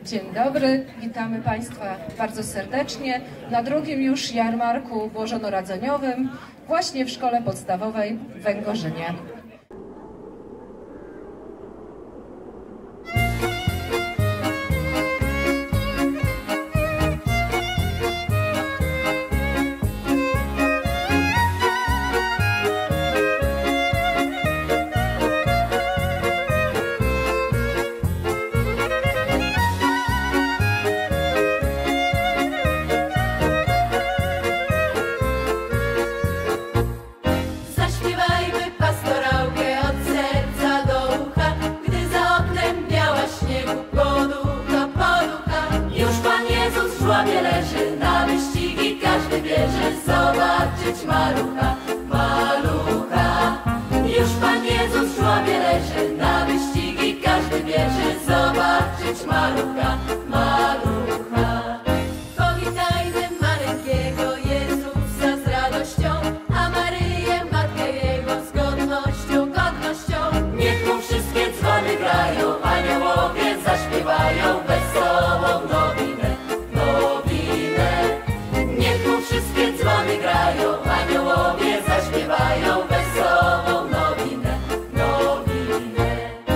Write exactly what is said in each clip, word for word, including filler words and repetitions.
Dzień dobry, witamy Państwa bardzo serdecznie na drugim już jarmarku bożonarodzeniowym właśnie w Szkole Podstawowej w Węgorzynie. Leży na wyścigi, każdy bierze zobaczyć malucha, malucha. Już Pan Jezus w żłobie leży na wyścigi, każdy bierze zobaczyć malucha, malucha. Powitajmy maleńkiego Jezusa z radością, a Maryję, Matkę Jego z godnością, godnością. Niech mu wszystkie dzwony grają, aniołowie zaśpiewają wesołą nowinę. Wszystkie dzwony grają, aniołowie zaśpiewają wesołą nowinę, nowinę.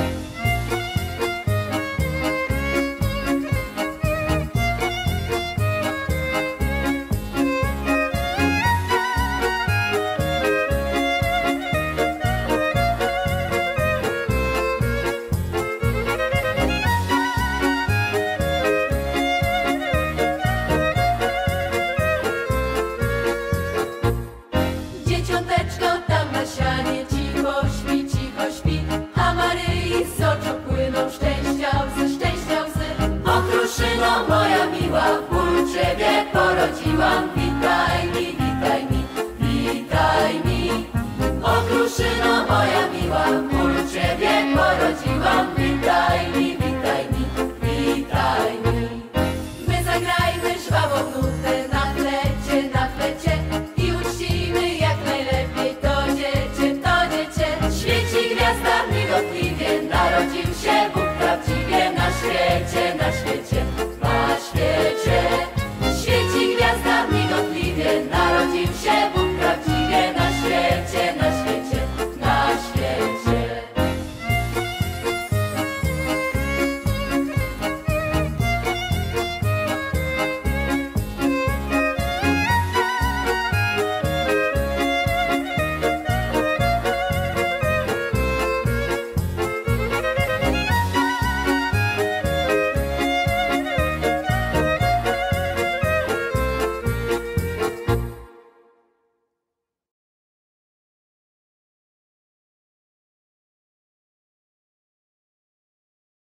Dzieciąteczko tam na sianie cicho śpi, cicho śpi, a Maryi z oczu płyną szczęścia łzy, szczęścia łzy. O kruszyno moja miła, w bólu Ciebie porodziłam, witaj mi, witaj mi, witaj mi. O kruszyno moja miła, w bólu Ciebie porodziłam, witaj mi, witaj mi, witaj mi. My zagrajmy żwawą nutę,